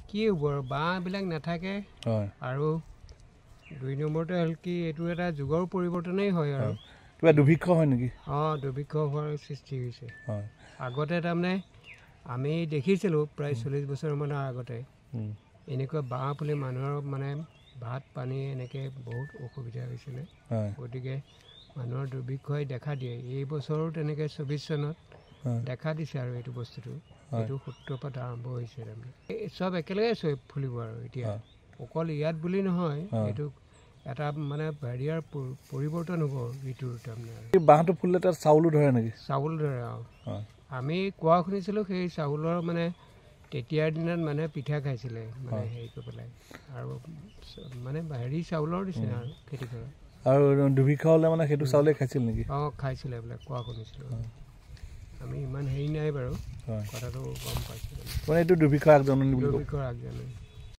কি হ'ব আৰু বাঁহবিলাক নাথাকে আৰু 2 নম্বৰতে হ'ল কি এইটো এটা যুগৰ পৰিৱৰ্তনেই হয় আৰু কিবা দুৰ্ভিক্ষ হয় নেকি দুৰ্ভিক্ষ হোৱাৰ সৃষ্টি হৈছে আগতে তাৰমানে আমি দেখিছিলোঁ প্ৰায় 40 বছৰমানৰ আগতে এনেকুৱা বাঁহ পুলি মানুহৰ মানে ভাত পানী এনেকৈ বহুত অসুবিধা হৈছিলে গতিকে মানুহৰ দুৰ্ভিক্ষই দেখা দিয়ে এই বছৰো তেনেকৈ 24 চনত দেখা দিছে আৰু এইটো বস্তুটো এইটো সূত্ৰপাত আৰম্ভ হৈছে তাৰমানে চব একেলগে ফুলিব আৰু এতিয়া অকল ইয়াত বুলি নহয় এইটো এটা মানে হেৰিয়াৰ পৰিৱৰ্তন হ'ব ঋতুৰ তাৰমানে বাঁহটো ফুলিলে তাত চাউলো ধৰে নেকি চাউল ধৰে আমি কোৱা শুনিছিলোঁ সেই চাউলৰ মানে তেতিয়াৰ দিনত মানে পিঠা খাইছিলে মানে হেৰি কৰি পেলাই আৰু মানে হেৰি চাউলৰ নিচিনা আৰু খেতি কৰা আৰু দুৰ্ভিক্ষ হ'লে মানে সেইটো চাউলে খাইছিল নেকি খাইছিলে বোলে কোৱা শুনিছিলোঁ আমি ইমান হেৰি নাই বাৰু কথাটো গম পাইছিলোঁ মানে এইটো দুৰ্ভিক্ষৰ আগজননী দুৰ্ভিক্ষৰ আগজননী